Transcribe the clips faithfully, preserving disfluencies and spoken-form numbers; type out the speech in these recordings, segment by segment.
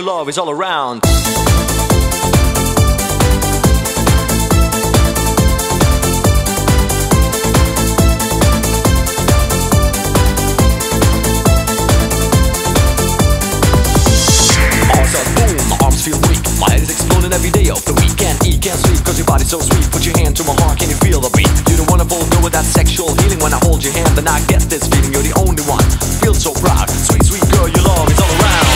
your love is all around. Arms are boom, my arms feel weak. My head is exploding every day of the week. Can't eat, can't sleep, cause your body's so sweet. Put your hand to my heart, can you feel the beat? You don't wanna go with that sexual healing. When I hold your hand, then I get this feeling. You're the only one, feel so proud. Sweet, sweet girl, your love is all around.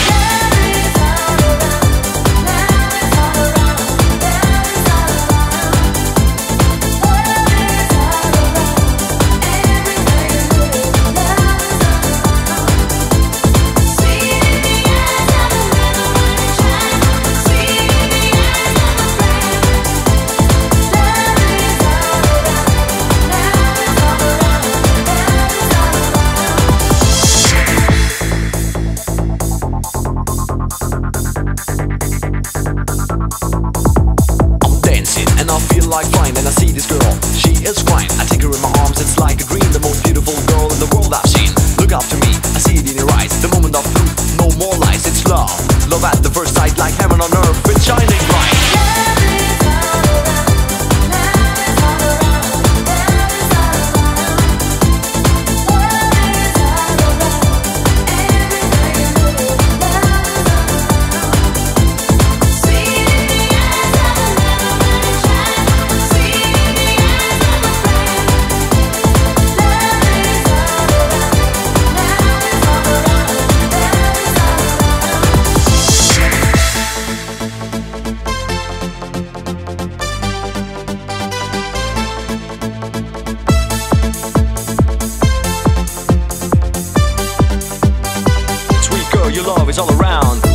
Like fine, and I see this girl, she is fine. I take her in my arms, it's like a dream. The most beautiful girl in the world I've seen. Look up to me, I see it in your eyes. The moment of truth, no more lies. It's love, love at the first sight. Like heaven on earth, it's shining bright. Your love is all around.